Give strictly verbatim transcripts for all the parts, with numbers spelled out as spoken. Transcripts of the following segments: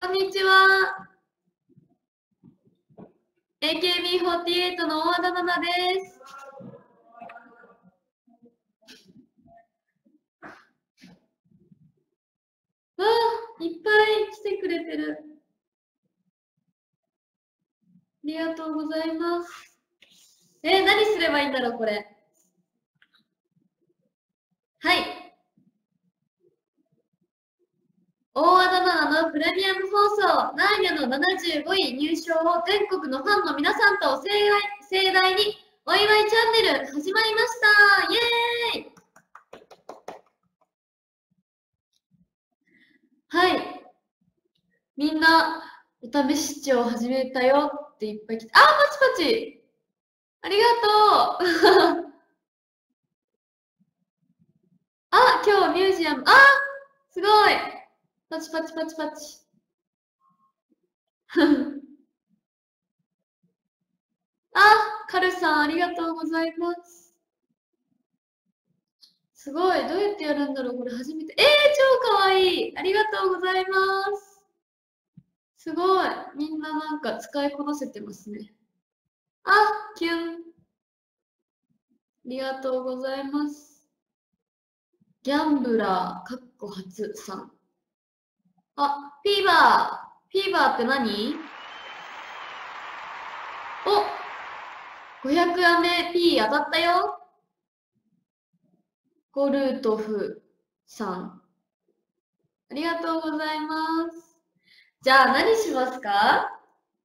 こんにちは。エーケービーフォーティーエイト の大和田奈々です。わあ、いっぱい来てくれてる。ありがとうございます。えー、何すればいいんだろう、これ。はい。大和田奈々のプレミアム放送、ナーニャのななじゅうごい入賞を全国のファンの皆さんと盛大盛大にお祝いチャンネル始まりました。イエーイ。はい。みんな、お試し視聴を始めたよっていっぱい来て、あ、パチパチありがとうあ、今日ミュージアム、あ、すごいパチパチパチパチあ、カルさんありがとうございます。すごい、どうやってやるんだろうこれ初めて。えー、超かわいいありがとうございます。すごい、みんななんか使いこなせてますね。あ、キュン。ありがとうございます。ギャンブラー、かっこ初さん。あ、フィーバー。フィーバーって何？お !ごひゃく アメ P 当たったよ。ゴルトフさん。ありがとうございます。じゃあ何しますか？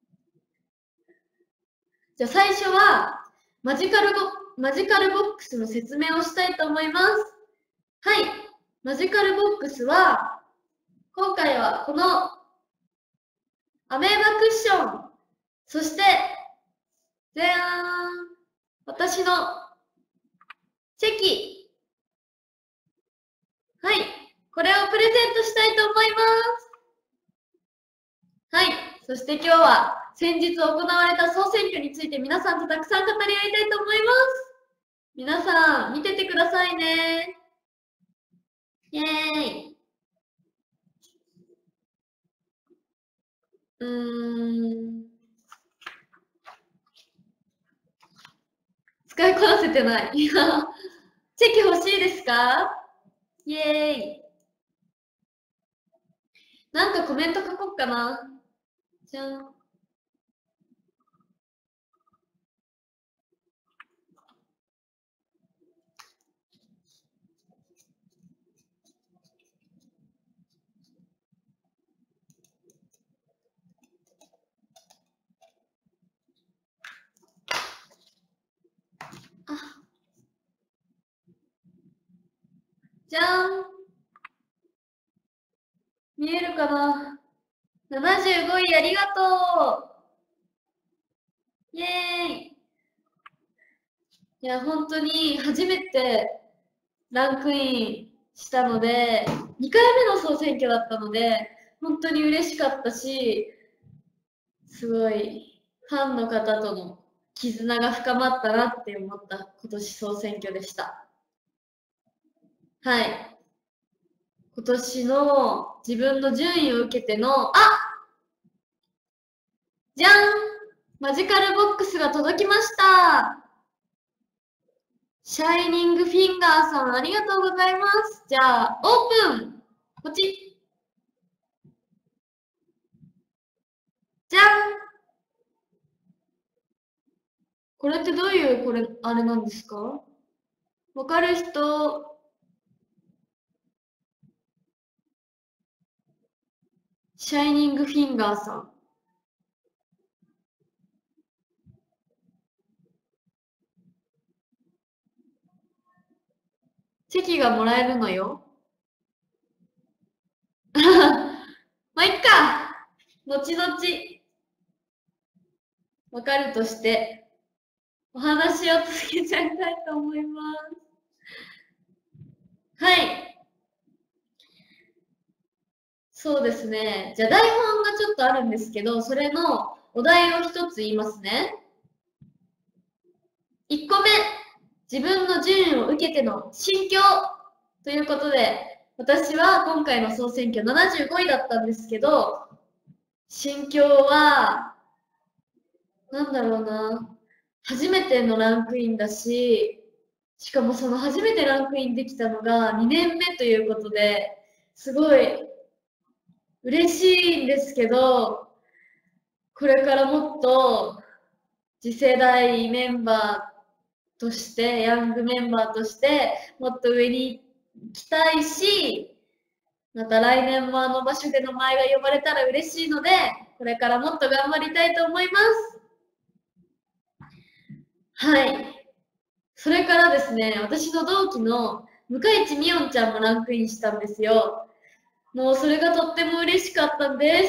じゃあ最初はマジカルボ、マジカルボックスの説明をしたいと思います。はい。マジカルボックスは、今回はこのアメーバクッション、そして、じゃーん、私のチェキ。はい。これをプレゼントしたいと思います。はい。そして今日は先日行われた総選挙について皆さんとたくさん語り合いたいと思います。皆さん、見ててくださいね。イェーイ。うーん。使いこなせてない。チェキ欲しいですか？イェーイ。なんかコメント書こうかな。じゃん。あ。じゃん。見えるかな？ ななじゅうご 位ありがとう。イェーイ。いや、本当に初めてランクインしたので、にかいめの総選挙だったので、本当に嬉しかったし、すごいファンの方との絆が深まったなって思った今年総選挙でした。はい。今年の自分の順位を受けての、あじゃんマジカルボックスが届きましたシャイニングフィンガーさん、ありがとうございます。じゃあ、オープンこっちじゃんこれってどういう、これ、あれなんですか？わかる人、シャイニングフィンガーさん。チェキがもらえるのよ。まあ、いっか。後々、わかるとして、お話を続けちゃいたいと思います。はい。そうですね。じゃあ台本がちょっとあるんですけど、それのお題を一つ言いますね。いっこめ、自分の順位を受けての心境ということで、私は今回の総選挙ななじゅうごいだったんですけど、 心境は、なんだろうな。初めてのランクインだし、しかもその初めてランクインできたのがにねんめということで、すごい嬉しいんですけど、これからもっと次世代メンバーとして、ヤングメンバーとして、もっと上に行きたいし、また来年もあの場所で名前が呼ばれたら嬉しいので、これからもっと頑張りたいと思います。はい。それからですね、私の同期の向井地美音ちゃんもランクインしたんですよ。もうそれがとっても嬉しかったんです。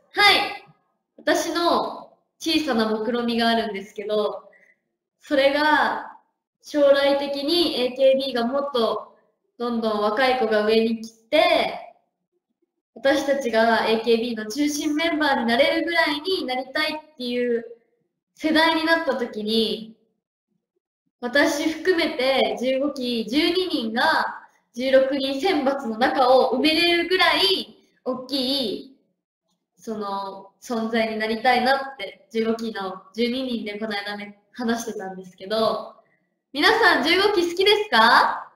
はい。私の小さな目論見があるんですけど、それが将来的に エーケービー がもっとどんどん若い子が上に来て、私たちが エーケービー の中心メンバーになれるぐらいになりたいっていう世代になった時に、私含めてじゅうごきじゅうににんがじゅうろくにん選抜の中を埋めれるぐらい大きいその存在になりたいなってじゅうごきのじゅうににんでこの間ね話してたんですけど、皆さんじゅうごき好きですか？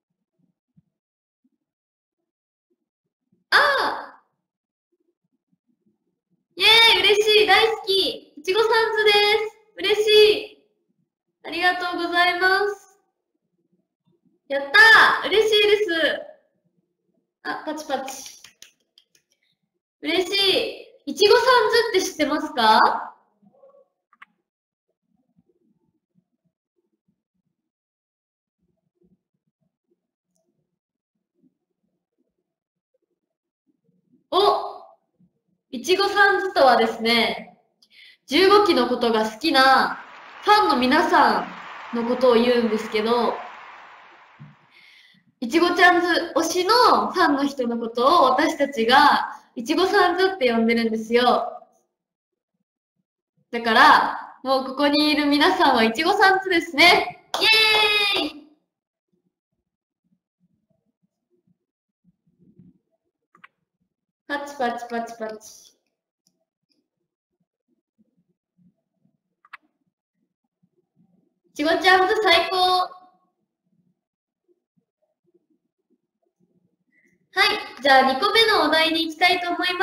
ああ、イエーイ、嬉しい、大好き、いちごさんずです。嬉しい。ありがとうございます。やったー、嬉しいです。あ、パチパチ。嬉しい。いちごさんずって知ってますか？お、いちごさんずとはですね、じゅうごきのことが好きなファンの皆さんのことを言うんですけど、いちごちゃんず推しのファンの人のことを私たちがいちごさんずって呼んでるんですよ。だから、もうここにいる皆さんはいちごさんずですね。イエーイ！パチパチパチパチ。いちごちゃんず最高！はい、じゃあにこめのお題に行きたいと思います。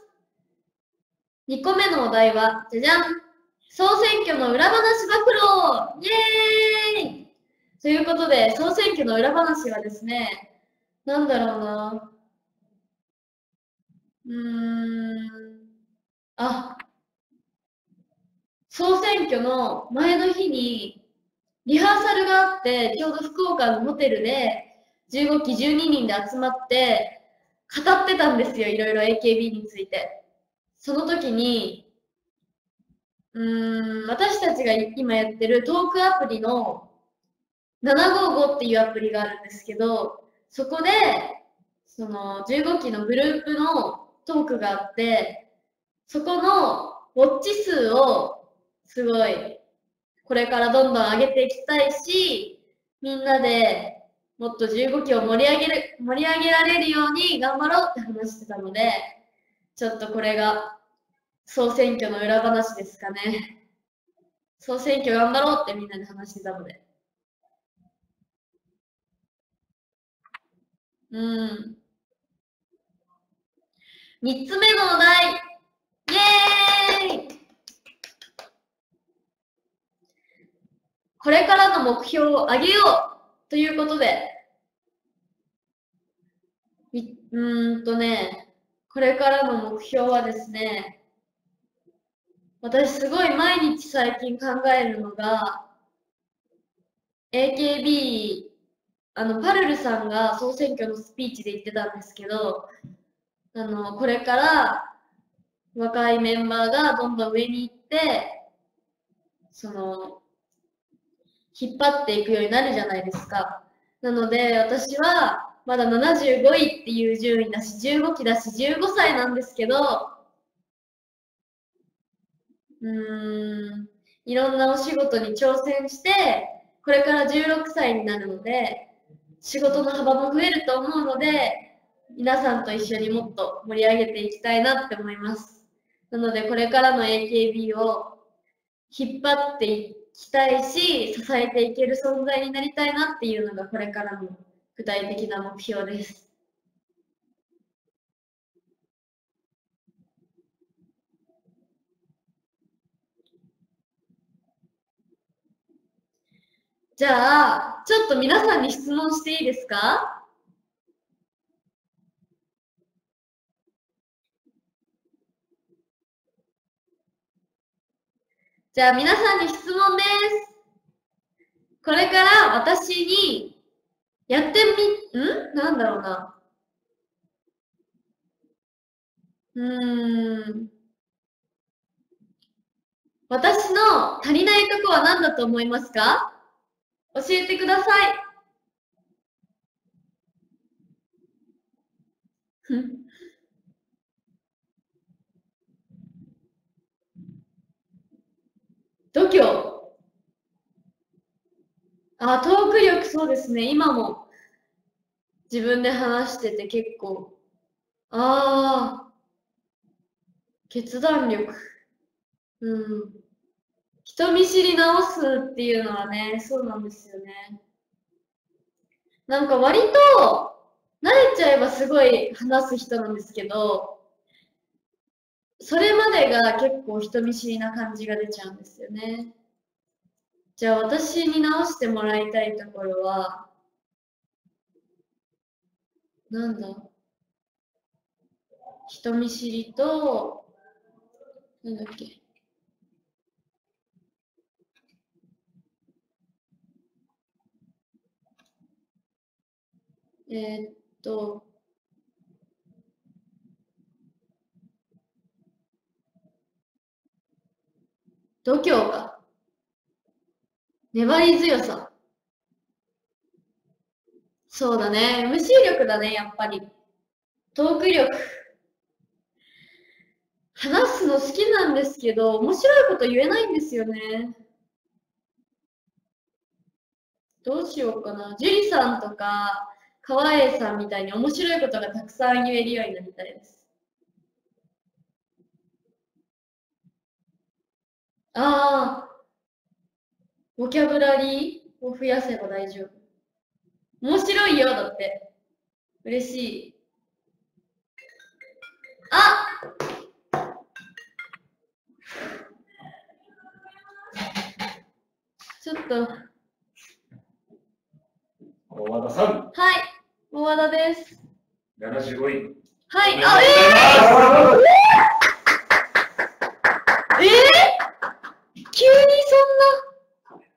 にこめのお題は、じゃじゃん！総選挙の裏話暴露！イエーイ！ということで、総選挙の裏話はですね、なんだろうな。うーん。あ、総選挙の前の日にリハーサルがあって、ちょうど福岡のホテルでじゅうごきじゅうににんで集まって語ってたんですよ、いろいろ エーケービー について。その時に、うーん、私たちが今やってるトークアプリのななごーごっていうアプリがあるんですけど、そこでそのじゅうごきのグループのトークがあって、そこのウォッチ数をすごいこれからどんどん上げていきたいし、みんなでもっとじゅうごきを盛り上げる、盛り上げられるように頑張ろうって話してたので、ちょっとこれが総選挙の裏話ですかね。総選挙頑張ろうってみんなで話してたので。うん。みっつめのお題。イエーイ！これからの目標を上げようということで、うーんとね、これからの目標はですね、私すごい毎日最近考えるのが、エーケービー、あの、パルルさんが総選挙のスピーチで言ってたんですけど、あの、これから若いメンバーがどんどん上に行って、その、引っ張っていくようになるじゃないですか。なので、私はまだななじゅうごいっていう順位だし、じゅうごきだし、じゅうごさいなんですけど、うーん、いろんなお仕事に挑戦して、これからじゅうろくさいになるので、仕事の幅も増えると思うので、皆さんと一緒にもっと盛り上げていきたいなって思います。 なので、これからの エーケービー を引っ張っていきたいし、支えていける存在になりたいなっていうのが、これからの具体的な目標です。じゃあ、ちょっと皆さんに質問していいですか？じゃあ皆さんに質問です。これから私にやってみ、んなんだろうな。うーん。私の足りないとこは何だと思いますか？教えてください。度胸。あ、トーク力、そうですね。今も自分で話してて結構。ああ、決断力。うん。人見知り直すっていうのはね、そうなんですよね。なんか割と、慣れちゃえばすごい話す人なんですけど、それまでが結構人見知りな感じが出ちゃうんですよね。じゃあ私に直してもらいたいところは、なんだ人見知りと、なんだっけ。えー、っと、度胸か。粘り強さ。そうだね。エムシー 力だね、やっぱり。トーク力。話すの好きなんですけど、面白いこと言えないんですよね。どうしようかな。樹里さんとか、川栄さんみたいに面白いことがたくさん言えるようになりたいです。ああ、ボキャブラリーを増やせば大丈夫。面白いよ、だって。嬉しい。あちょっと。 大和田さん。 はい、大和田です。 ななじゅうごい。 はい、あ、えー、えー、急にそんな。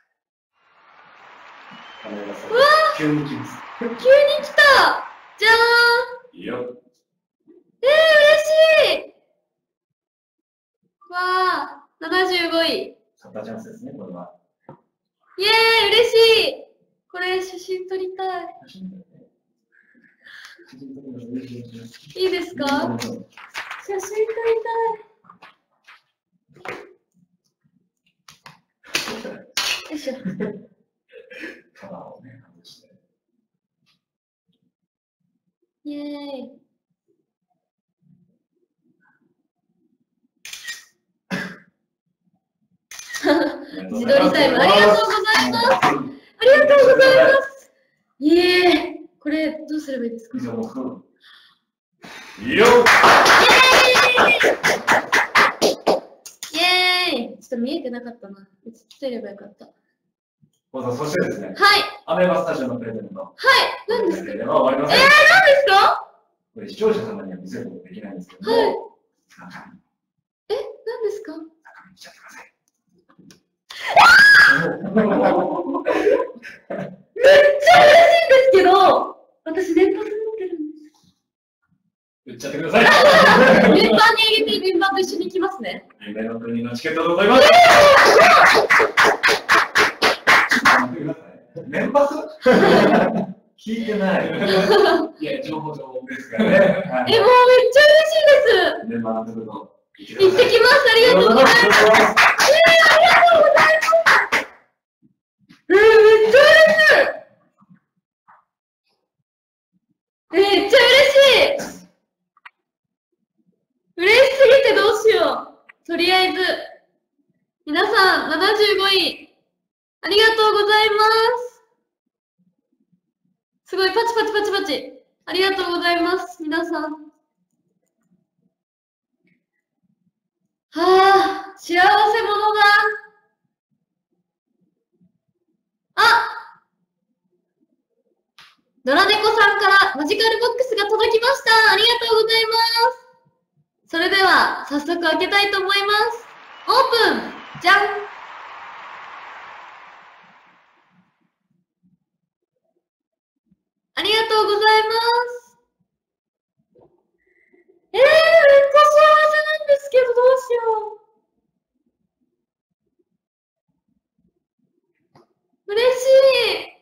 うわー、 急に来ます。 急に来た。じゃーん。 いいよ。 えー、嬉しい。わあ、ななじゅうごい。 勝ったチャンスですね、これは。 イエーイ、嬉しい。これ、写真撮りたい。いいですか？写真撮りたい。よいしょ。 カバーをね、外して。 イエーイ。自撮りタイムありがとうございます。ありがとうございます。イエーイ。これどうすればいいですか？ いいよ。 イエーイ。ちょっと見えてなかったな。映ってればよかった。 そしてですね。 はい。 アメーバスタジオのプレゼント。 はい。何ですか？えー、何ですか？ これ視聴者様には見せることできないんですけども。 はい。え、何ですか？ 中身見ちゃってください。 めっちゃ嬉しいんですけど、私年パス持ってるんです。 売っちゃってください。 メンバーに入れてメンバーと一緒に行きますね。 夢の国のチケットでございます。メンバス聞いてない。いや、情報情報ですからね。え、もうめっちゃ嬉しいです。 メンバーのところ行ってきます。ありがとうございます。えー、ありがとうございます。えー、めっちゃ嬉しい。めっちゃ嬉しい。嬉しすぎてどうしとりあえず、皆さん、ななじゅうごい、ありがとうございます。すごい、パチパチパチパチ。ありがとうございます、皆さん。はあ、幸せ者だ。あ、ドラネコさんからマジカルボックスが届きました。ありがとうございます。それでは、早速開けたいと思います。オープンじゃん。ありがとうございます。えー、めっちゃ幸せなんですけど、どうしよう。嬉しい。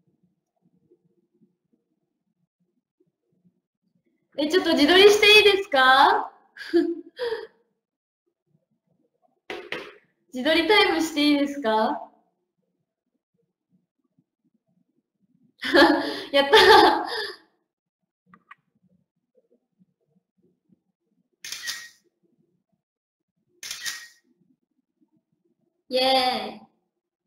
え、ちょっと自撮りしていいですか？自撮りタイムしていいですか？やったー。イエーイ。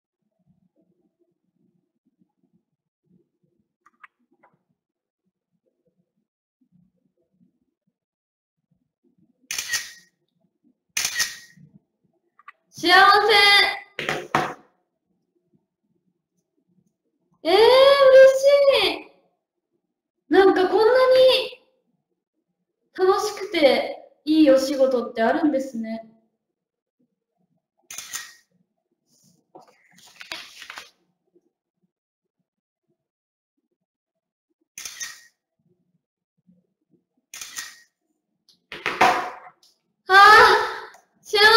幸せ。えー、嬉しい。なんかこんなに楽しくていいお仕事ってあるんですね。ああ、幸せです。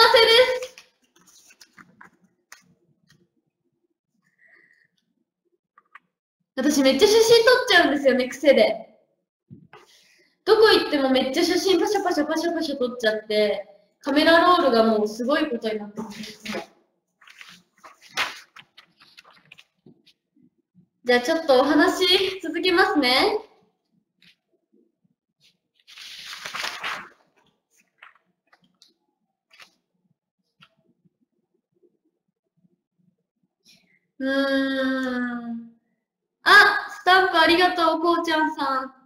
私めっちゃ写真撮っちゃうんですよね、癖で。どこ行ってもめっちゃ写真パシャパシャパシャパシャ撮っちゃって、カメラロールがもうすごいことになってます。じゃあちょっとお話続けますね。うーん。あ、スタンプありがとう、こうちゃんさん。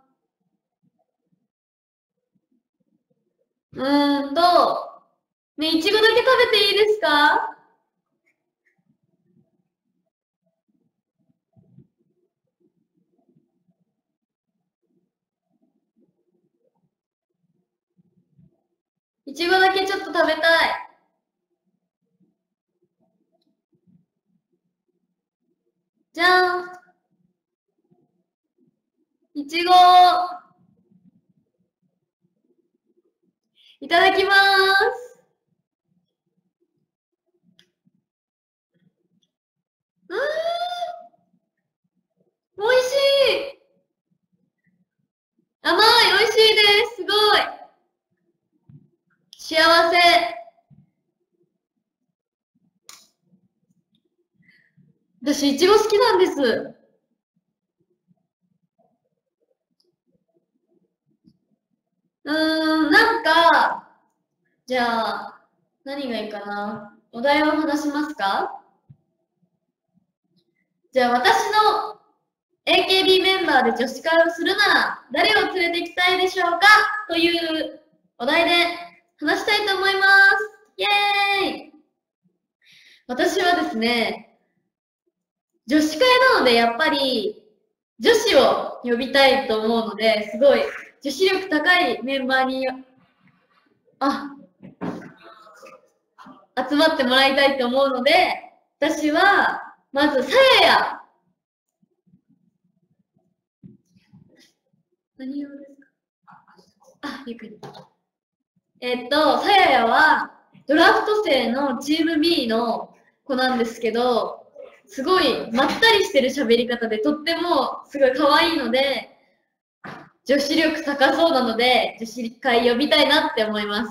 うーんと、ね、いちごだけ食べていいですか？いちごだけちょっと食べたい。じゃん。いちご。いただきます。うーん。おいしい。甘い、おいしいです。すごい。幸せ。私、いちご好きなんです。うーん、なんか、じゃあ、何がいいかな。お題を話しますか？じゃあ、私の エーケービー メンバーで女子会をするなら、誰を連れて行きたいでしょうかというお題で話したいと思います。イエーイ。私はですね、女子会なのでやっぱり女子を呼びたいと思うので、すごい女子力高いメンバーにあ集まってもらいたいと思うので、私はまずさやや。何用ですか？あ、ゆっくり。えっと、さややはドラフト生のチーム B の子なんですけど、すごいまったりしてる喋り方でとってもすごい可愛いので、女子力高そうなので、女子会呼びたいなって思います。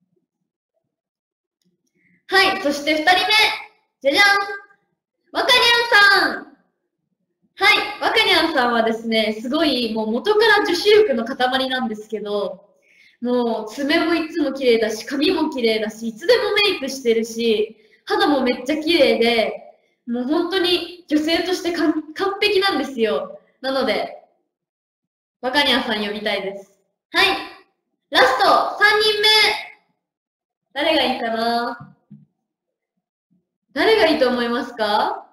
はい、そしてふたりめ。じゃじゃん。わかにゃんさん。はい、わかにゃんさんはですね、すごいもう元から女子力の塊なんですけど、 もう爪もいつも綺麗だし、髪も綺麗だし、いつでもメイクしてるし、肌もめっちゃ綺麗で、もう本当に女性として完璧なんですよ。なので、バカニャンさん呼びたいです。はい。ラストさんにんめ。誰がいいかな？誰がいいと思いますか？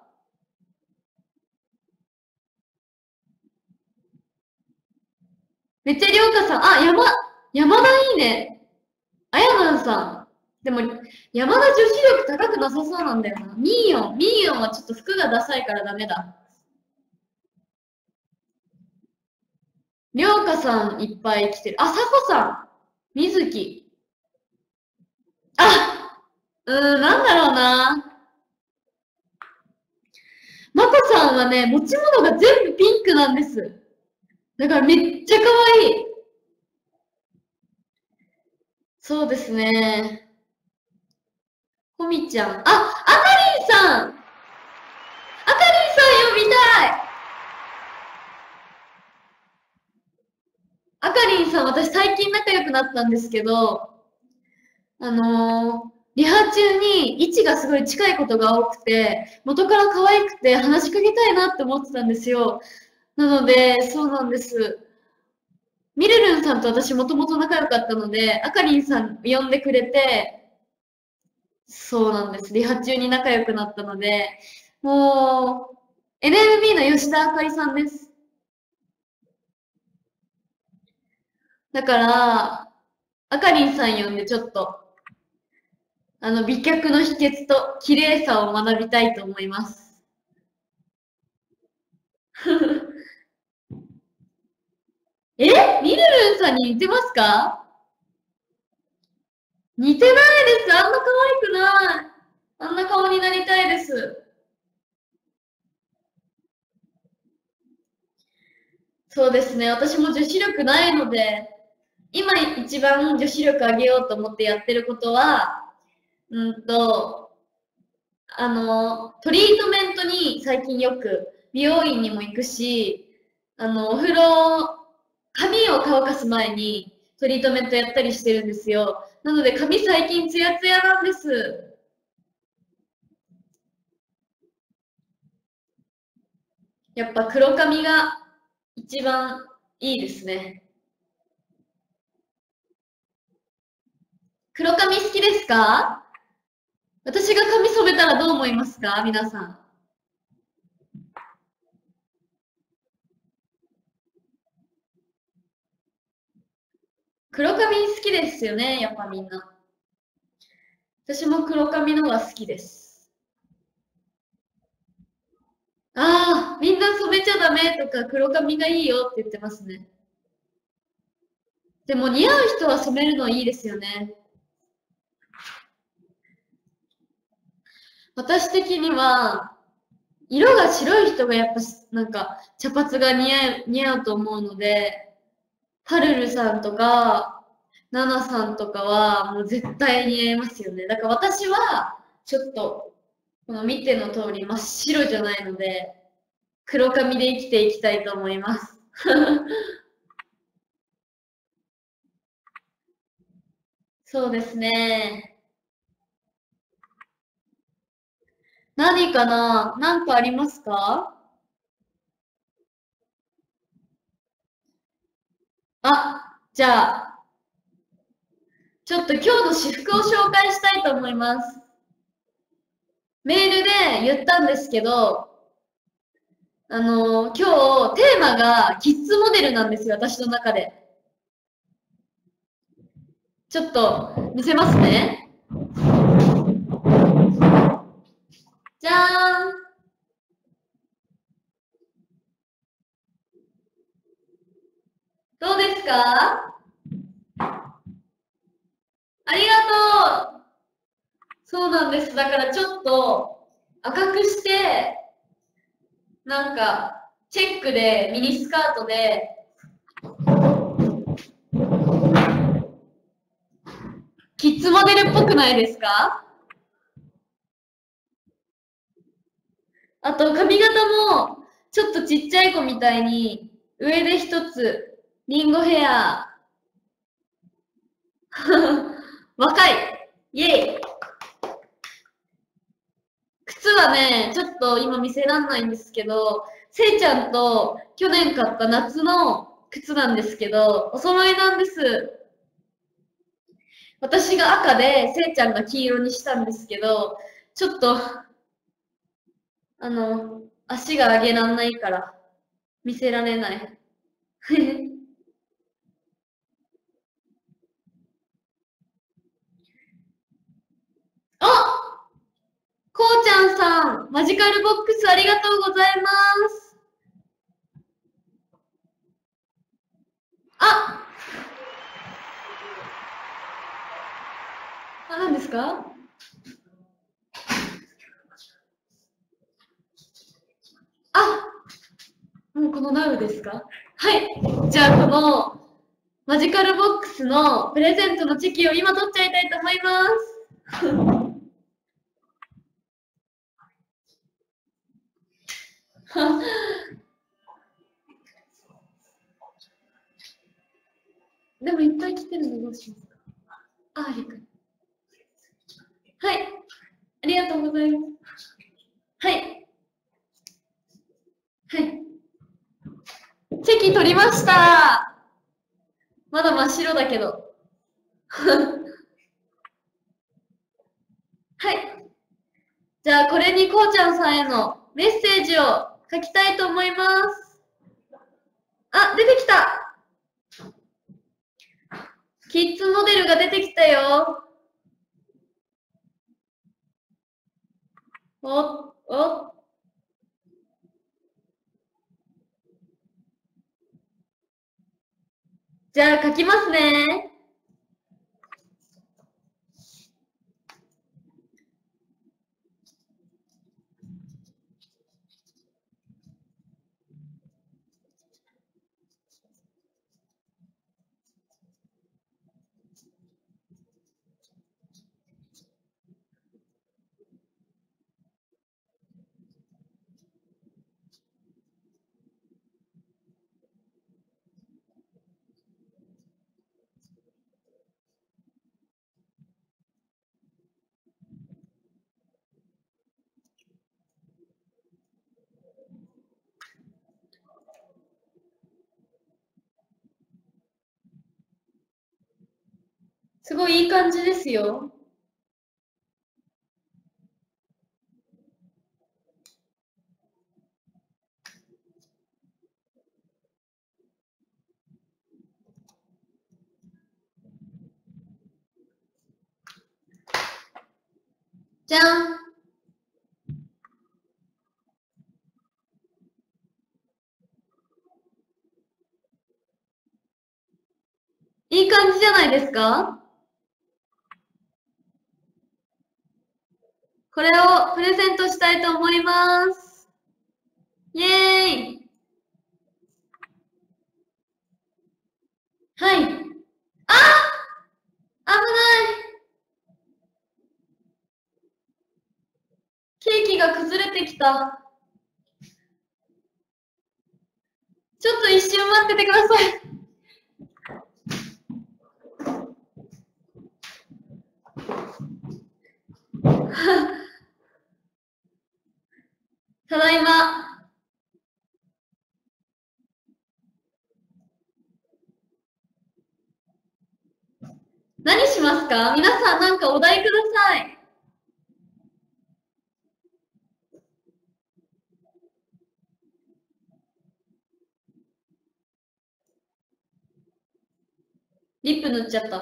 めっちゃりょうかさん。あ、山、山田いいね。あやまんさん。でも、山田女子力高くなさそうなんだよな。ミーヨン。ミーヨンはちょっと服がダサいからダメだ。りょうかさんいっぱい来てる。あ、さこさん。みずき。あ、うーん、なんだろうな。まこさんはね、持ち物が全部ピンクなんです。だからめっちゃ可愛い。そうですね。こみちゃん。あ、あかりんさん。あかりんさん呼びたい。あかりんさん、私最近仲良くなったんですけど、あのー、リハ中に位置がすごい近いことが多くて、元から可愛くて話しかけたいなって思ってたんですよ。なので、そうなんです。みるるんさんと私もともと仲良かったので、あかりんさん呼んでくれて、そうなんです。リハ中に仲良くなったので、もう、エヌエムビー の吉田あかりさんです。だから、あかりんさん呼んでちょっと、あの、美脚の秘訣と綺麗さを学びたいと思います。え、みるるんさんに似てますか？似てないです。あんな可愛くない。あんな顔になりたいです。そうですね。私も女子力ないので、今一番女子力上げようと思ってやってることは、うんと、あの、トリートメントに最近よく美容院にも行くし、あの、お風呂、髪を乾かす前にトリートメントやったりしてるんですよ。なので髪最近ツヤツヤなんです。やっぱ黒髪が一番いいですね。黒髪好きですか？私が髪染めたらどう思いますか皆さん。黒髪好きですよね、やっぱみんな。私も黒髪のが好きです。ああ、みんな染めちゃダメとか黒髪がいいよって言ってますね。でも似合う人は染めるのいいですよね。私的には、色が白い人がやっぱなんか茶髪が似合う似合うと思うので、パルルさんとか、ナナさんとかはもう絶対似合いますよね。だから私はちょっと、この見ての通り真っ白じゃないので、黒髪で生きていきたいと思います。そうですね。何かな？何かありますか？あ、じゃあ、ちょっと今日の私服を紹介したいと思います。メールで言ったんですけど、あのー、今日テーマがキッズモデルなんですよ、私の中で。ちょっと見せますね。じゃーん。どうですか？ありがとう。そうなんです。だからちょっと赤くして、なんかチェックでミニスカートで、キッズモデルっぽくないですか？あと髪型もちょっとちっちゃい子みたいに上で一つリンゴヘア、 若い。イェイ。靴はね、ちょっと今見せらんないんですけど、せいちゃんと去年買った夏の靴なんですけど、お揃いなんです。私が赤で、せいちゃんが黄色にしたんですけど、ちょっと、あの、足が上げらんないから、見せられない。あ、こうちゃんさん、マジカルボックスありがとうございます。あ、あ、何ですか？あ、もうこのナウですか？はい。じゃあ、このマジカルボックスのプレゼントのチェキを今取っちゃいたいと思います。でもいっぱい来てるのどうしますか？あ、ありがとう。はい。ありがとうございます。はい。はい。チェキ取りました。まだ真っ白だけど。はい。じゃあ、これにこうちゃんさんへのメッセージを書きたいと思います。あ、出てきた。キッズモデルが出てきたよ。お、お。じゃあ、書きますね。すごいいい感じですよ。じゃん。いい感じじゃないですか？これをプレゼントしたいと思います。イェーイ。はい。あ、危ない。ケーキが崩れてきた。ちょっと一瞬待っててください。ただいま。何しますか？皆さんなんかお題ください。リップ塗っちゃった。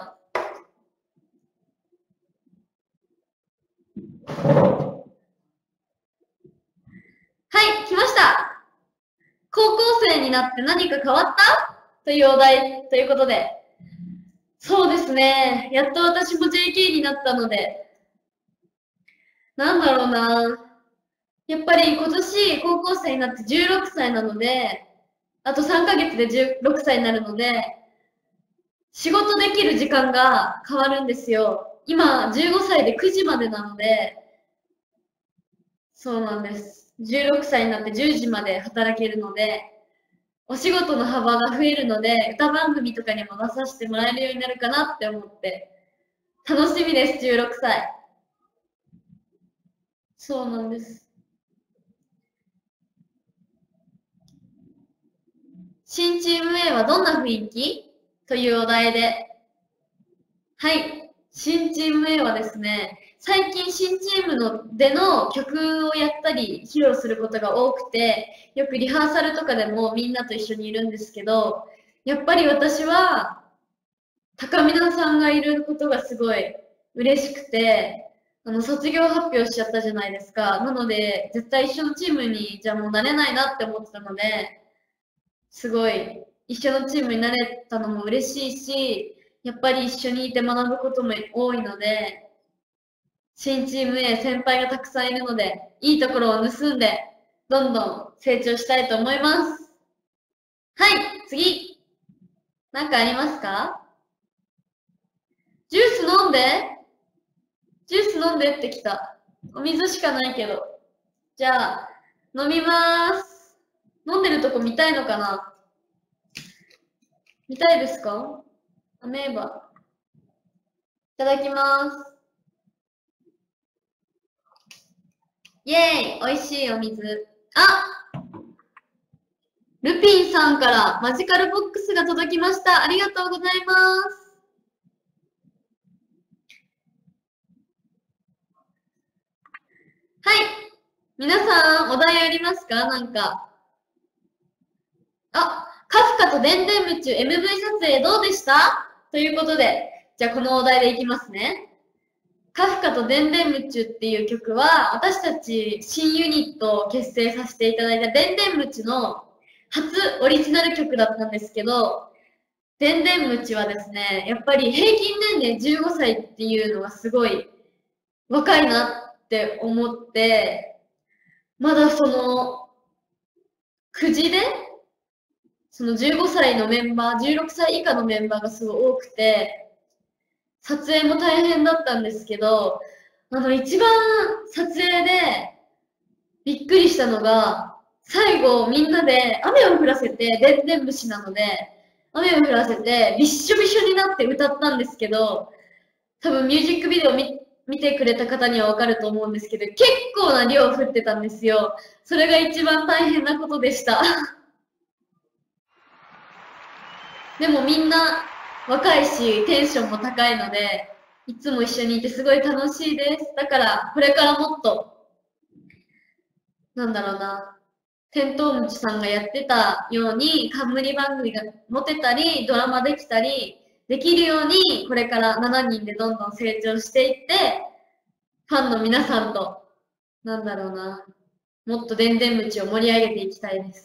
はい、来ました。高校生になって何か変わったというお題ということで。そうですね。やっと私も ジェイケー になったので。なんだろうな。やっぱり今年高校生になってじゅうろくさいなので、あとさんかげつでじゅうろくさいになるので、仕事できる時間が変わるんですよ。今、じゅうごさいでくじまでなので、そうなんです。じゅうろくさいになってじゅうじまで働けるので、お仕事の幅が増えるので、歌番組とかにも出させてもらえるようになるかなって思って楽しみです、じゅうろくさい。そうなんです。新チーム A はどんな雰囲気というお題で。はい。新チーム A はですね、最近新チームのでの曲をやったり披露することが多くて、よくリハーサルとかでもみんなと一緒にいるんですけど、やっぱり私は高見菜さんがいることがすごい嬉しくて、あの卒業発表しちゃったじゃないですか。なので、絶対一緒のチームにじゃあもうなれないなって思ってたので、すごい一緒のチームになれたのも嬉しいし、やっぱり一緒にいて学ぶことも多いので、新チーム A 先輩がたくさんいるので、いいところを盗んで、どんどん成長したいと思います。はい、次。なんかありますか？ジュース飲んで。ジュース飲んでってきた。お水しかないけど。じゃあ、飲みまーす。飲んでるとこ見たいのかな？見たいですか？アメーバ。いただきます。イェーイ、美味しいお水。あ、ルピンさんからマジカルボックスが届きました。ありがとうございます。はい。皆さん、お題ありますか？なんか。あ、カフカとでんでん夢中 エムブイ 撮影どうでした？ということで、じゃあこのお題でいきますね。カフカとでんでん夢中っていう曲は、私たち新ユニットを結成させていただいたでんでん夢中の初オリジナル曲だったんですけど、でんでん夢中はですね、やっぱり平均年齢じゅうごさいっていうのがすごい若いなって思って、まだその、くじで、そのじゅうごさいのメンバー、じゅうろくさい以下のメンバーがすごい多くて、撮影も大変だったんですけど、あの、一番撮影でびっくりしたのが、最後みんなで雨を降らせて、でんでん虫なので、雨を降らせて、びっしょびしょになって歌ったんですけど、多分ミュージックビデオ見見てくれた方にはわかると思うんですけど、結構な量降ってたんですよ。それが一番大変なことでした。でもみんな若いし、テンションも高いので、いつも一緒にいてすごい楽しいです。だから、これからもっと、なんだろうな、テントウムチさんがやってたように、冠番組が持てたり、ドラマできたり、できるように、これからしちにんでどんどん成長していって、ファンの皆さんと、なんだろうな、もっとでんでん虫を盛り上げていきたいです。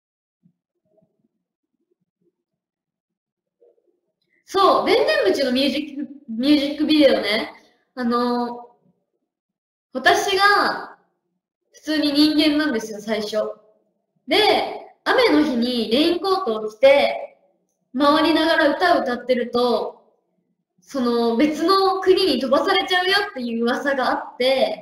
そう、でんでん虫のミュージック、ミュージックビデオね、あの、私が普通に人間なんですよ、最初。で、雨の日にレインコートを着て、回りながら歌を歌ってると、その別の国に飛ばされちゃうよっていう噂があって、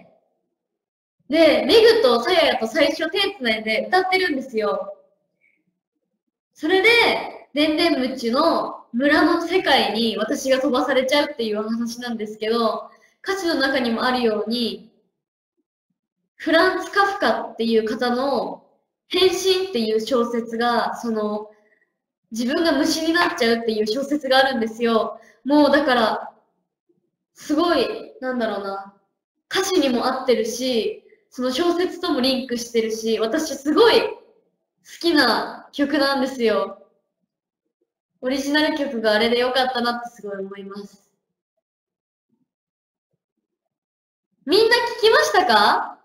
で、メグとサヤヤと最初手つないで歌ってるんですよ。それで、でんでんむちの村の世界に私が飛ばされちゃうっていう話なんですけど、歌詞の中にもあるように、フランツ・カフカっていう方の変身っていう小説が、その、自分が虫になっちゃうっていう小説があるんですよ。もうだから、すごい、なんだろうな、歌詞にも合ってるし、その小説ともリンクしてるし、私すごい好きな曲なんですよ。オリジナル曲があれでよかったなってすごい思います。みんな聞きましたか？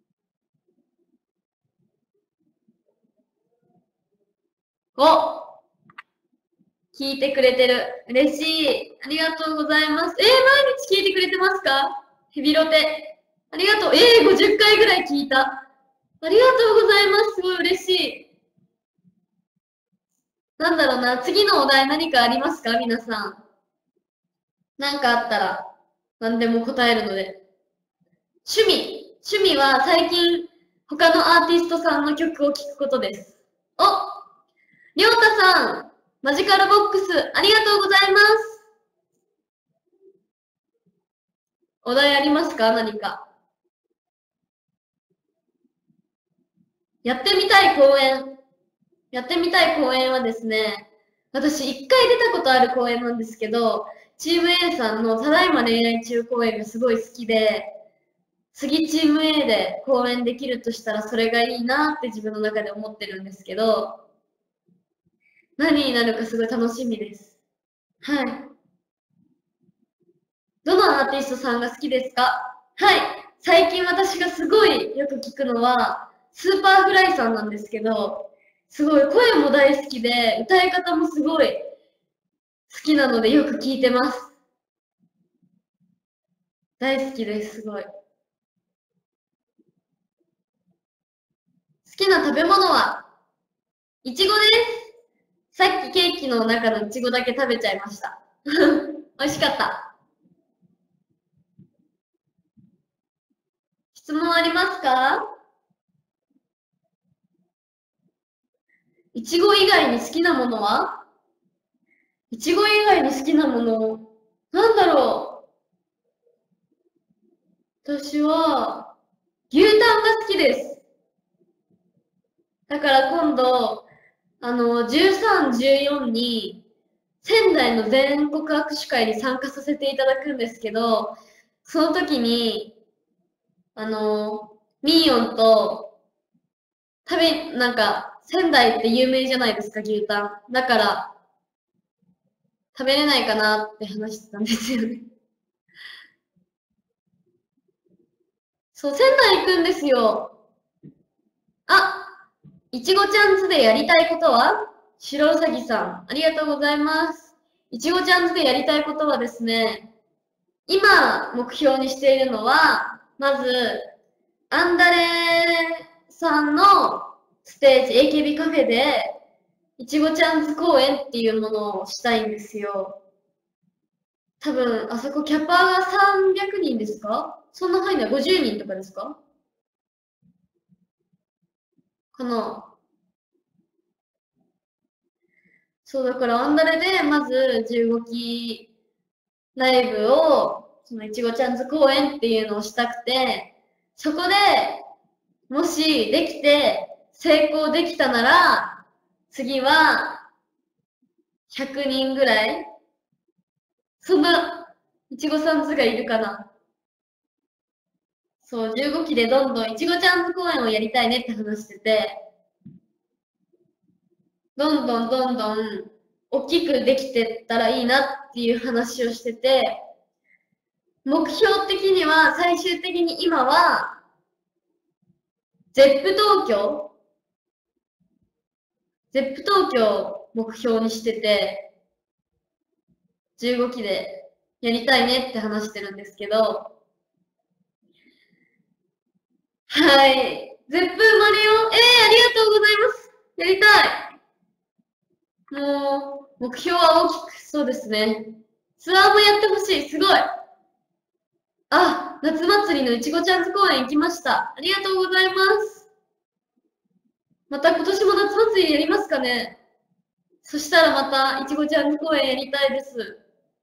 お、聞いてくれてる。嬉しい。ありがとうございます。えー、毎日聞いてくれてますか？ヘビロテ。ありがとう。えー、ごじゅっかいぐらい聞いた。ありがとうございます。すごい嬉しい。なんだろうな。次のお題何かありますか？皆さん。なんかあったら、何でも答えるので。趣味。趣味は最近、他のアーティストさんの曲を聴くことです。お、りょうたさん、マジカルボックス、ありがとうございます。 お題ありますか？何か。やってみたい公演。やってみたい公演はですね、私一回出たことある公演なんですけど、チーム A さんのただいま恋愛中公演がすごい好きで、次チーム A で公演できるとしたらそれがいいなって自分の中で思ってるんですけど、何になるかすごい楽しみです。はい。どのアーティストさんが好きですか？はい。最近私がすごいよく聞くのは、スーパーフライさんなんですけど、すごい声も大好きで、歌い方もすごい好きなのでよく聞いてます。大好きです、すごい。好きな食べ物はいちごです。さっきケーキの中のいちごだけ食べちゃいました。美味しかった。質問ありますか？いちご以外に好きなものはいちご以外に好きなもの、なんだろう。私は、牛タンが好きです。だから今度、あの、じゅうさん、じゅうよんに、仙台の全国握手会に参加させていただくんですけど、その時に、あの、ミーヨンと、食べ、なんか、仙台って有名じゃないですか、牛タン。だから、食べれないかなって話してたんですよね。そう、仙台行くんですよ。あ、いちごちゃんズでやりたいことは？白うさぎさん、ありがとうございます。いちごちゃんズでやりたいことはですね、今目標にしているのは、まず、アンダレさんのステージ、エーケービー カフェで、いちごちゃんズ公演っていうものをしたいんですよ。多分、あそこキャパがさんびゃくにんですか？そんな範囲ではごじゅうにんとかですか？かな。そう、だからアンダレで、まずじゅうごきライブを、そのいちごちゃんズ公演っていうのをしたくて、そこでもしできて成功できたなら、次はひゃくにんぐらい、そんないちごさんズがいるかな。そう、じゅうごきでどんどんいちごちゃんズ公演をやりたいねって話してて、どんどんどんどん大きくできてったらいいなっていう話をしてて、目標的には最終的に今は、ゼップ 東京、ゼップ 東京を目標にしてて、じゅうごきでやりたいねって話してるんですけど、はい。ゼップマリオ、えー、ありがとうございます。やりたい。もう、目標は大きく、そうですね。ツアーもやってほしい。すごい。あ、夏祭りのいちごちゃんズ公園行きました。ありがとうございます。また今年も夏祭りやりますかね。そしたらまたいちごちゃんズ公園やりたいです。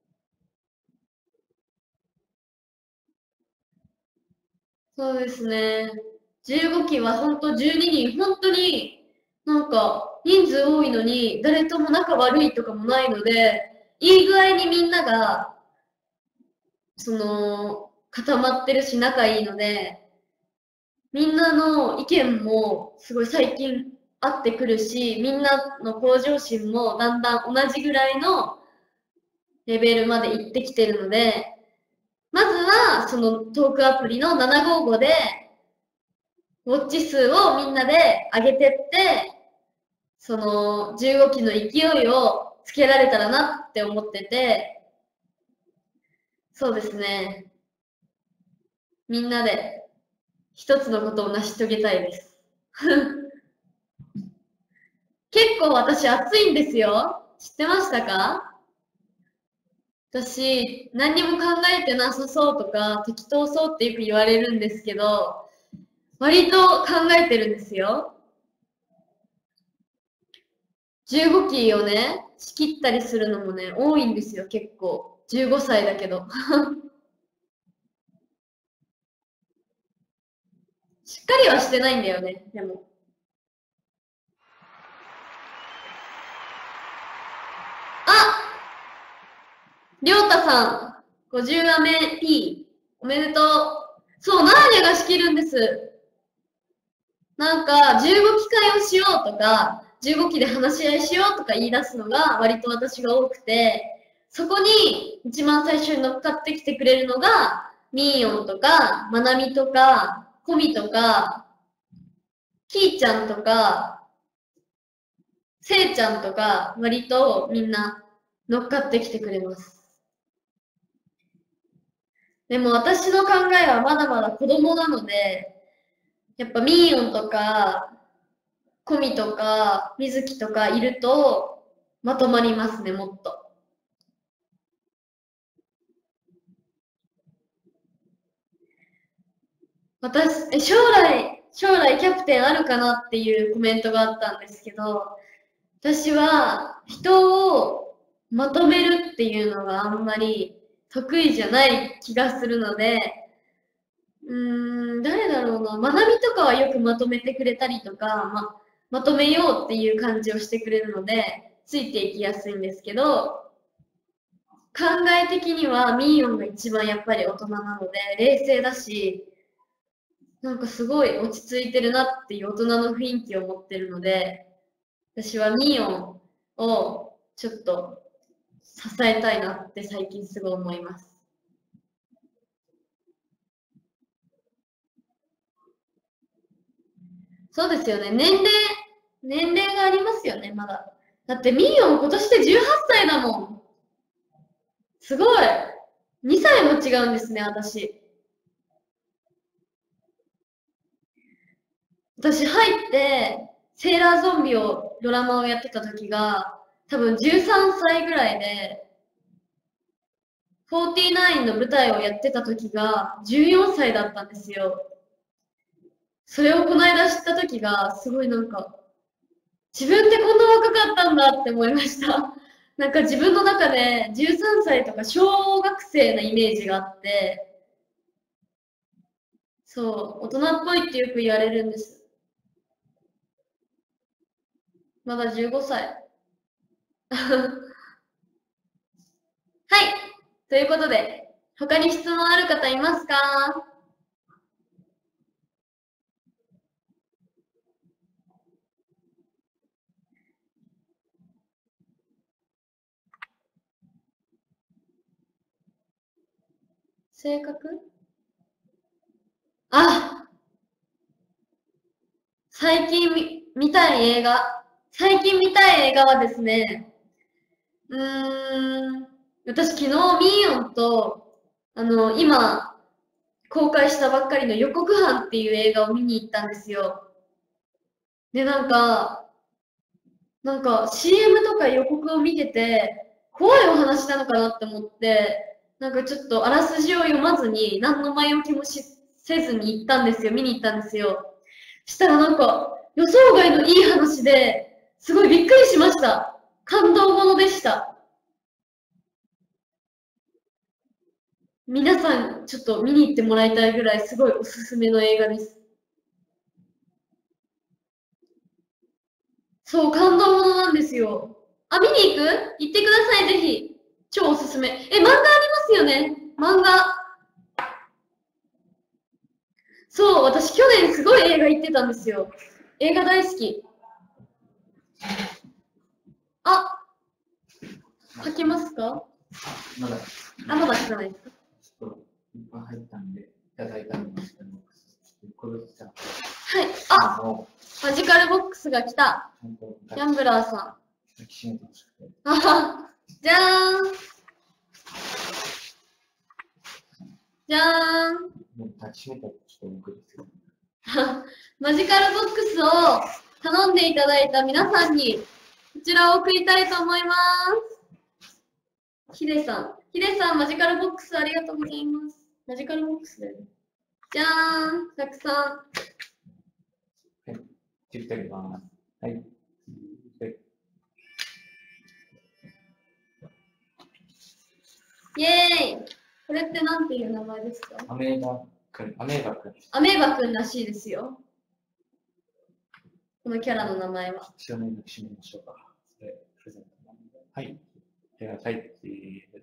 そうですね。じゅうごきはほんとじゅうににん、本当になんか人数多いのに誰とも仲悪いとかもないので、いい具合にみんなが、その、固まってるし仲いいので、みんなの意見もすごい最近合ってくるし、みんなの向上心もだんだん同じぐらいのレベルまで行ってきてるので、まずはそのトークアプリのななごーごで、ウォッチ数をみんなで上げてって、そのじゅうごきの勢いをつけられたらなって思ってて、そうですね。みんなで一つのことを成し遂げたいです。結構私暑いんですよ。知ってましたか？私、何にも考えてなさそうとか、適当そうってよく言われるんですけど、割と考えてるんですよ。じゅうごきをね、仕切ったりするのもね、多いんですよ、結構。じゅうごさいだけど。 っかりはしてないんだよね、でも。あ、りょうたさん、ごじゅうアメ P、おめでとう。そう、ナーニャが仕切るんです。なんか、じゅうごき会をしようとか、じゅうごきで話し合いしようとか言い出すのが割と私が多くて、そこに一番最初に乗っかってきてくれるのが、みーよんとか、まなみとか、こみとか、きーちゃんとか、せいちゃんとか、割とみんな乗っかってきてくれます。でも私の考えはまだまだ子供なので、やっぱみーよんとか、コミとか、みずきとかいると、まとまりますね、もっと。私、え、将来、将来キャプテンあるかなっていうコメントがあったんですけど、私は人をまとめるっていうのがあんまり得意じゃない気がするので、うーん、誰だろうな。まなみとかはよくまとめてくれたりとか、ま、まとめようっていう感じをしてくれるので、ついていきやすいんですけど、考え的にはミーヨンが一番やっぱり大人なので、冷静だし、なんかすごい落ち着いてるなっていう大人の雰囲気を持ってるので、私はミーヨンをちょっと支えたいなって最近すごい思います。そうですよね。年齢、年齢がありますよね、まだ。だってミーヨン今年でじゅうはっさいだもん。すごい。にさいも違うんですね、私。私入って、セーラーゾンビを、ドラマをやってた時が、多分じゅうさんさいぐらいで、フォーティーナインの舞台をやってた時がじゅうよんさいだったんですよ。それをこの間知った時が、すごいなんか、自分ってこんな若かったんだって思いました。なんか自分の中でじゅうさんさいとか小学生なイメージがあって、そう、大人っぽいってよく言われるんです。まだじゅうごさい。はい。ということで、他に質問ある方いますか？性格？あ、最近見見たい映画。最近見たい映画はですね、うーん、私昨日ミーヨンと、あの、今、公開したばっかりの予告犯っていう映画を見に行ったんですよ。で、なんか、なんか シーエム とか予告を見てて、怖いお話なのかなって思って、なんかちょっとあらすじを読まずに、何の前置きもしせずに行ったんですよ。見に行ったんですよ。したらなんか、予想外のいい話で、すごいびっくりしました。感動ものでした。皆さん、ちょっと見に行ってもらいたいぐらい、すごいおすすめの映画です。そう、感動ものなんですよ。あ、見に行く？行ってください、ぜひ。超おすすめ。え、漫画ありますよね？漫画。そう、私去年すごい映画行ってたんですよ。映画大好き。あ、書けますか？ まだ。 あ、まだ書かないですか？ ちょっといっぱい入ったんで、いただいたんですけど、これじゃはい。あ、マジカルボックスが来た。ギャンブラーさん。あは、じゃーん。じゃーん。 もう抱きしめたらちょっと僕ですよ。 マジカルボックスを頼んでいただいた皆さんに、こちらを送りたいと思います。ヒデさん。ヒデさん、マジカルボックスありがとうございます。マジカルボックスだよね。じゃーん。たくさん。 はい。切ってあります。はい。はい、 イェーイ。これってなんていう名前ですか？ アメリカンくん、アメーバくん。 アメーバくんらしいですよ。このキャラの名前は。 一緒にしてみましょうか。それ、プレゼントなんで。はい。では、はい。えー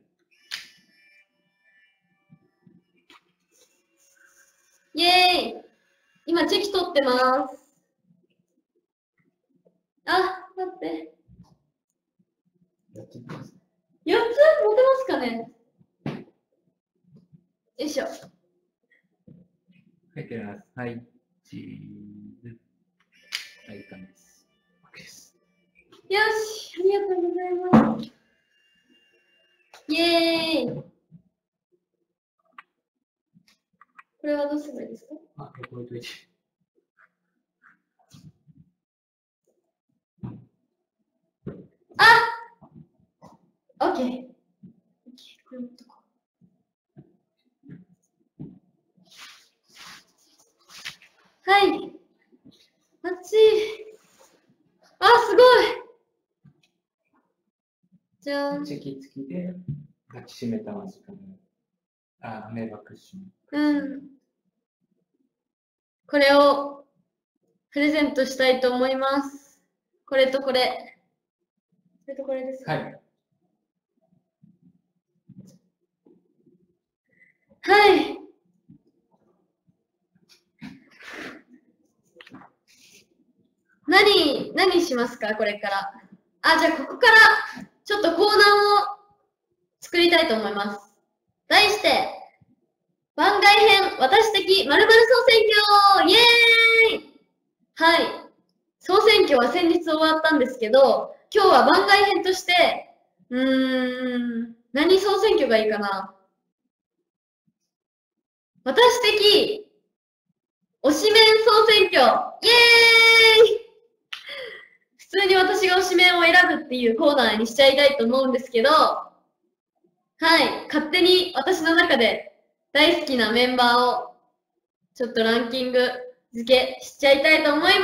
イエーイ！今、チェキ取ってます。あ、待って。 やってみます。 よっつ持てますかね？よいしょ。 はい、では、はい、チーズ。はい、感じです。OK です。 よし、ありがとうございます。イエーイ！これはどうすればいいですか？ あ、これといて。 あ！ OK。これ持っとこう。はい。熱い。あ、すごい。じゃん。 チェキ付きで抱きしめたマジカル。あ、アメーバクッション。 うん。これをプレゼントしたいと思います。これとこれ。これとこれですか？ はい。 はい。何、何しますかこれから。あ、じゃあここからちょっとコーナーを作りたいと思います。題して、番外編、私的〇〇総選挙イエーイ！はい。総選挙は先日終わったんですけど、今日は番外編として、うーん、何総選挙がいいかな。私的、推しメン総選挙イエーイ！普通に私が推しメンを選ぶっていうコーナーにしちゃいたいと思うんですけど、はい、勝手に私の中で大好きなメンバーをちょっとランキング付けしちゃいたいと思います。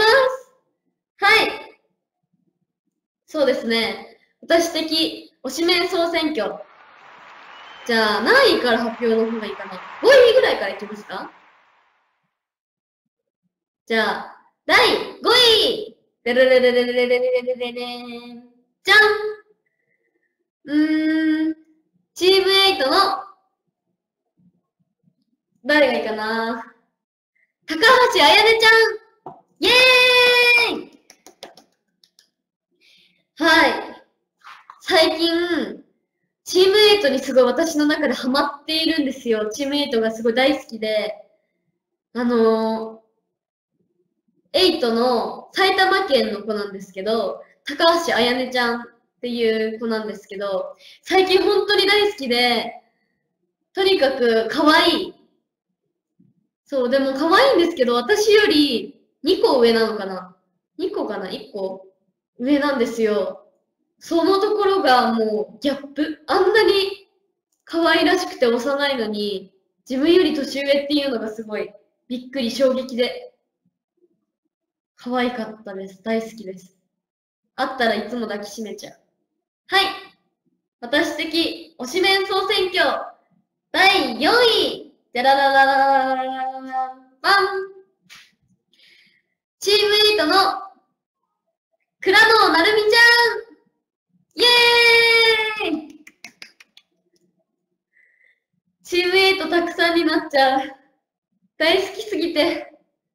はい。そうですね。私的推しメン総選挙。じゃあ何位から発表の方がいいかな。ごいぐらいからいきますか？じゃあ、だいごい！でれれれれれれれれれれれん。じゃん！うーん、チームエイトの、誰がいいかな。高橋あやねちゃんイエーイ！はい。最近、チームエイトにすごい私の中でハマっているんですよ。チームエイトがすごい大好きで、あのー、エイトの埼玉県の子なんですけど、高橋あやねちゃんっていう子なんですけど、最近本当に大好きで、とにかく可愛い。そう、でも可愛いんですけど、私よりにこ上なのかな ?に 個かな ?いっ 個上なんですよ。そのところがもうギャップ。あんなに可愛らしくて幼いのに、自分より年上っていうのがすごいびっくり衝撃で、可愛かったです。大好きです。会ったらいつも抱きしめちゃう。はい。私的推しメン総選挙だいよんいじゃららららららららバンチームエイトの倉野なるみちゃんイエーイ！チームエイトたくさんになっちゃう。大好きすぎて。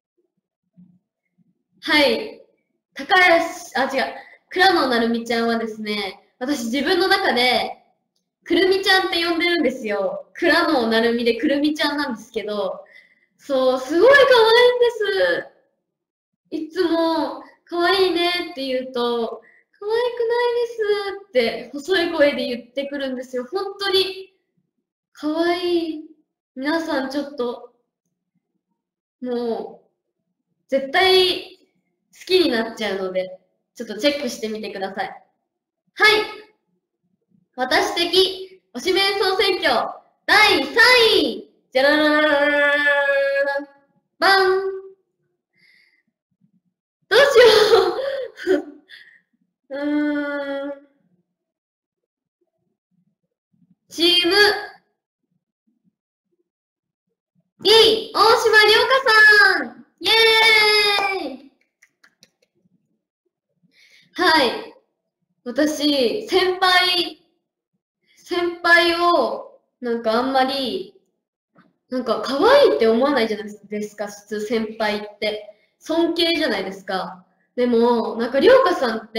はい。高橋、あ、違う。倉野なるみちゃんはですね、私自分の中で、くるみちゃんって呼んでるんですよ。倉野なるみでくるみちゃんなんですけど、そう、すごい可愛いんです。いつも、可愛いねって言うと、可愛くないですって細い声で言ってくるんですよ。本当に可愛い。皆さんちょっと、もう、絶対好きになっちゃうので、ちょっとチェックしてみてください。はい。私的推しメン総選挙だいさんいじゃらららららららバンどうしよううーん。チーム B、大島涼香さん。イエーイ。はい。私、先輩、先輩を、なんかあんまり、なんか可愛いって思わないじゃないですか、普通先輩って。尊敬じゃないですか。でも、なんか涼香さんって、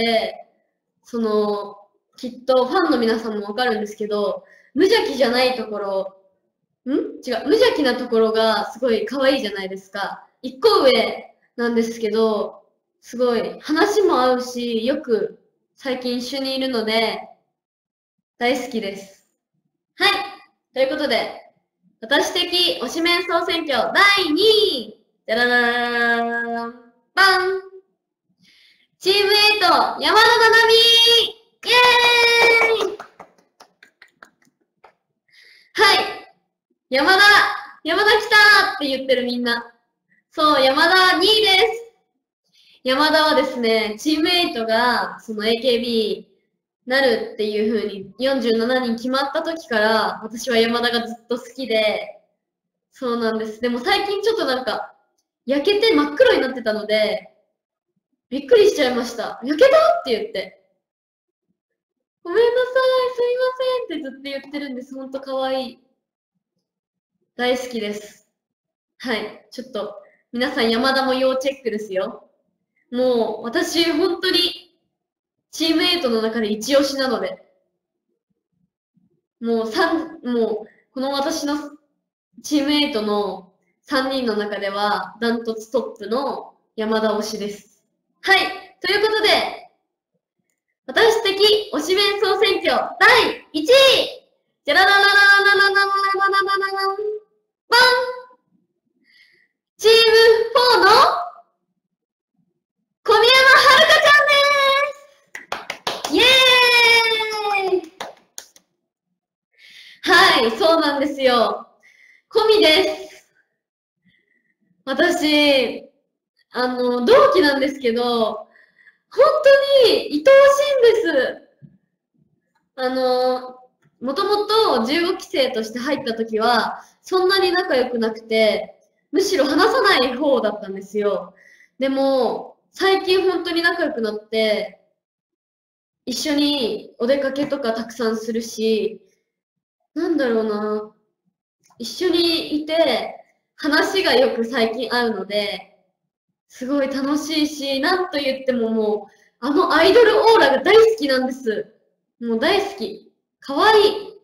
その、きっとファンの皆さんもわかるんですけど、無邪気じゃないところ、ん違う、無邪気なところがすごい可愛いじゃないですか。一個上なんですけど、すごい話も合うし、よく最近一緒にいるので、大好きです。はい。ということで、私的推しメン総選挙だいにい。じゃららららららん。バン。チームエイト、山田七海。イエーイ。はい。山田、山田来たーって言ってるみんな。そう、山田にいです。山田はですね、チームメイトが、その エーケービー なるっていう風によんじゅうななにん決まった時から、私は山田がずっと好きで、そうなんです。でも最近ちょっとなんか、焼けて真っ黒になってたので、びっくりしちゃいました。焼けたって言って。ごめんなさい、すいませんってずっと言ってるんです。ほんとかわいい。大好きです。はい。ちょっと、皆さん山田も要チェックですよ。もう、私、本当に、チームメイトの中で一押しなので。もう、三、もう、この私のチームメイトのさんにんの中では、ダントツトップの山田推しです。はい。ということで、私的推しメン総選挙だいいちい。じゃららららららららららららららん。バン。チームフォーの小宮山遥ちゃんです。イエーイ。はい、そうなんですよ。コミです。私、あの、同期なんですけど、本当に愛おしいんです。あの、もともとじゅうごき生として入った時は、そんなに仲良くなくて、むしろ話さない方だったんですよ。でも、最近本当に仲良くなって、一緒にお出かけとかたくさんするし、なんだろうな、一緒にいて、話がよく最近合うので、すごい楽しいし、なんと言ってももう、あのアイドルオーラが大好きなんです。もう大好き。かわいい。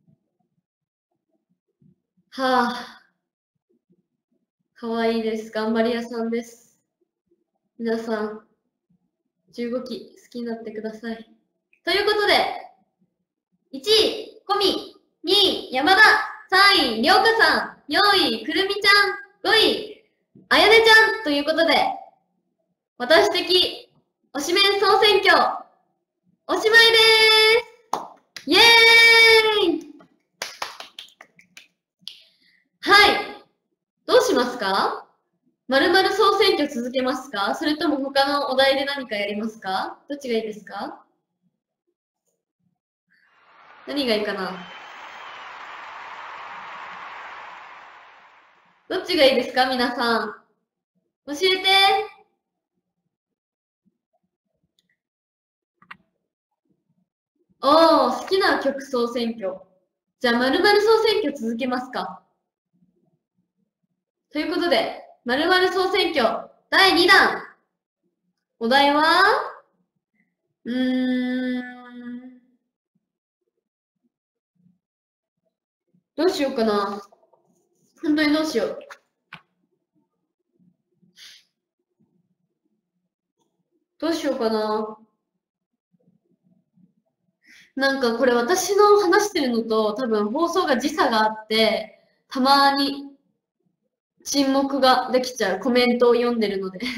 はあ、かわいいです。頑張り屋さんです。皆さん、じゅうごき好きになってください。ということで、いちい、コミ、にい、山田、さんい、りょうかさん、よんい、くるみちゃん、ごい、あやねちゃんということで、私的推しメン総選挙、おしまいでーす。イエーイ。はい。どうしますか？〇〇総選挙続けますか？それとも他のお題で何かやりますか？どっちがいいですか？何がいいかな？どっちがいいですか皆さん。教えて。おー、好きな曲総選挙。じゃあ、〇〇総選挙続けますか。ということで、〇〇総選挙だいにだん。お題はうーん。どうしようかな。本当にどうしよう。どうしようかな。なんかこれ私の話してるのと多分放送が時差があって、たまに沈黙ができちゃうコメントを読んでるので。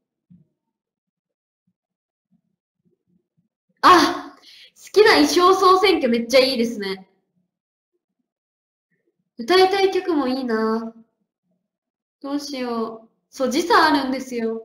あ、好きな衣装総選挙めっちゃいいですね。歌いたい曲もいいな。どうしよう。そう、時差あるんですよ。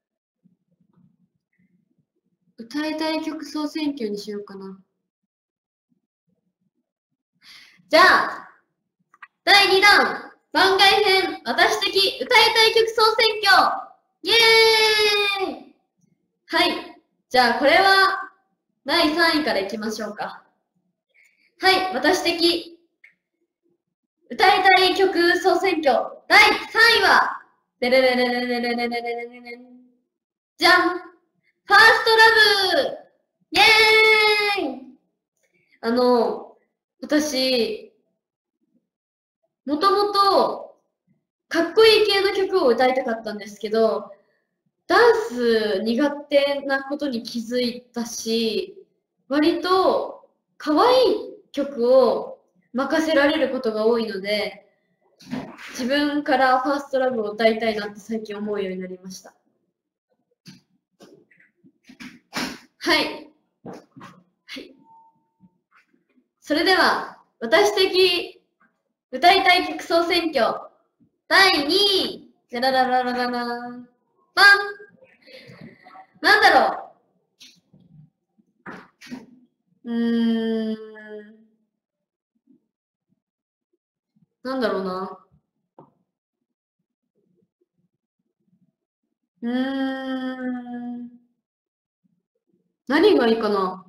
歌いたい曲総選挙にしようかな。じゃあ、だいにだん。 番外編、私的歌いたい曲総選挙イエーイ。はい。じゃあ、これは、だいさんいからいきましょうか。はい。私的歌いたい曲総選挙だいさんいは、でれれれれれれれれれれれじゃんファーストラブイエーイ。あの、私、もともと、かっこいい系の曲を歌いたかったんですけど、ダンス苦手なことに気づいたし、割と可愛い曲を任せられることが多いので、自分からファーストラブを歌いたいなって最近思うようになりました。はい。はい。それでは、私的歌いたい曲総選挙だいにい、じゃららららららー、パン。なんだろう。うーん。なんだろうな。うーん。何がいいかな。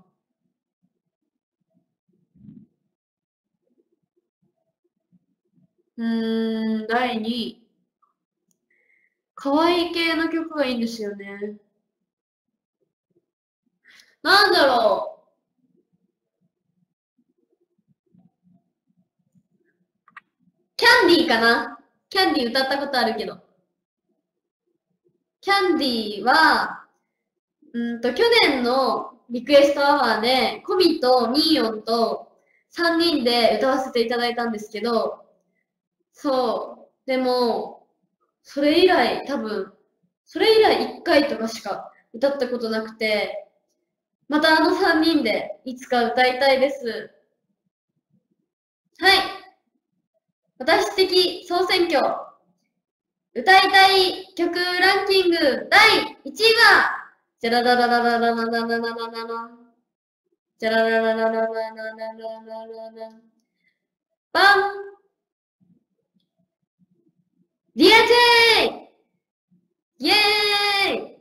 うーん、だいにい。可愛い系の曲がいいんですよね。なんだろう。キャンディーかな。キャンディー歌ったことあるけど。キャンディーは、うんと、去年のリクエストアワーで、コミとミーヨンとさんにんで歌わせていただいたんですけど、そう。でも、それ以来、多分、それ以来いっかいとかしか歌ったことなくて、またあのさんにんでいつか歌いたいです。はい。私的総選挙。歌いたい曲ランキングだいいちいは、じゃららららららららららららら。じゃららららららららららら。バンディア J! イエーイ。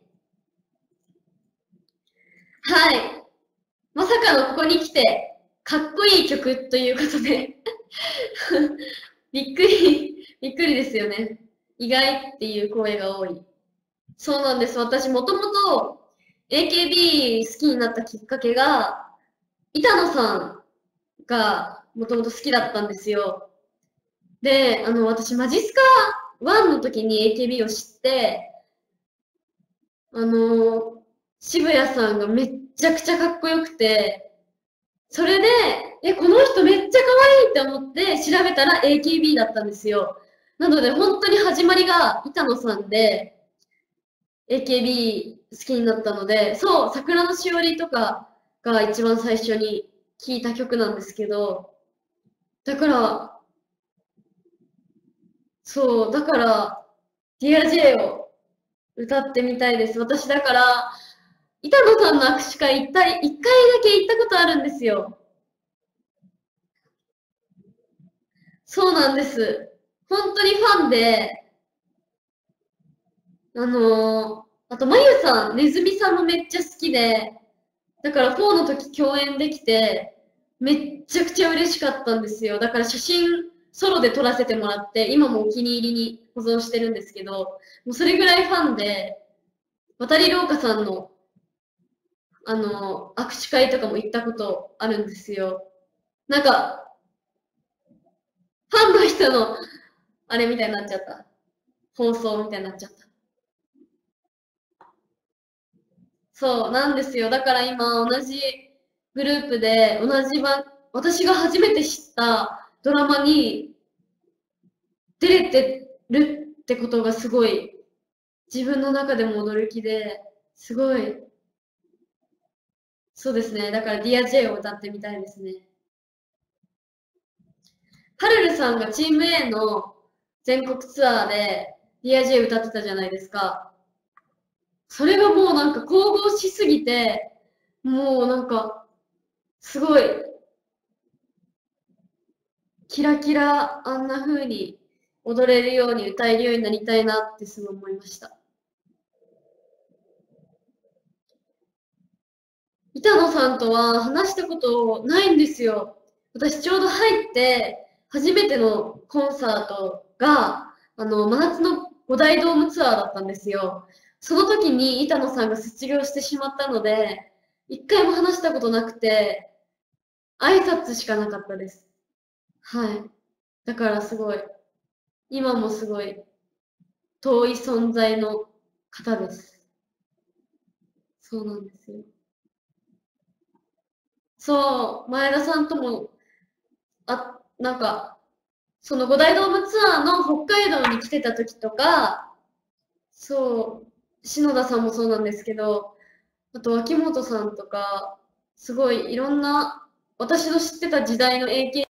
はい。まさかのここに来て、かっこいい曲ということでびっくり、びっくりですよね。意外っていう声が多い。そうなんです。私もともと エーケービー 好きになったきっかけが、板野さんがもともと好きだったんですよ。で、あの、私、マジスカワンの時に エーケービー を知って、あの、渋谷さんがめっちゃくちゃかっこよくて、それで、え、この人めっちゃ可愛いって思って調べたら エーケービー だったんですよ。なので、本当に始まりが板野さんで、エーケービー 好きになったので、そう、桜のしおりとかが一番最初に聴いた曲なんですけど、だから、そう、だから、ディア J を歌ってみたいです。私だから、板野さんの握手会一回、一回だけ行ったことあるんですよ。そうなんです。本当にファンで、あのー、あと、まゆさん、ねずみさんもめっちゃ好きで、だからフォーの時共演できて、めっちゃくちゃ嬉しかったんですよ。だから写真ソロで撮らせてもらって、今もお気に入りに保存してるんですけど、もうそれぐらいファンで、渡り廊下さんの、あの、握手会とかも行ったことあるんですよ。なんか、ファンの人の、あれみたいになっちゃった。放送みたいになっちゃった。そうなんですよ。だから今、同じグループで、同じ番、私が初めて知ったドラマに出れてるってことがすごい、自分の中でも驚きで、すごい、そうですね。だから ディア J を歌ってみたいですね。ハルルさんがチーム A の全国ツアーで ディア J 歌ってたじゃないですか。それがもうなんか神々しすぎて、もうなんか、すごい、キラキラあんな風に踊れるように歌えるようになりたいなってすごい思いました。板野さんとは話したことないんですよ。私ちょうど入って初めてのコンサートがあの真夏の五大ドームツアーだったんですよ。その時に板野さんが卒業してしまったので、一回も話したことなくて、挨拶しかなかったです。はい。だからすごい、今もすごい遠い存在の方です。そうなんですよ。そう、前田さんとも、あ、なんか、その五大ドームツアーの北海道に来てた時とか、そう、篠田さんもそうなんですけど、あと秋元さんとか、すごいいろんな私の知ってた時代の エーケー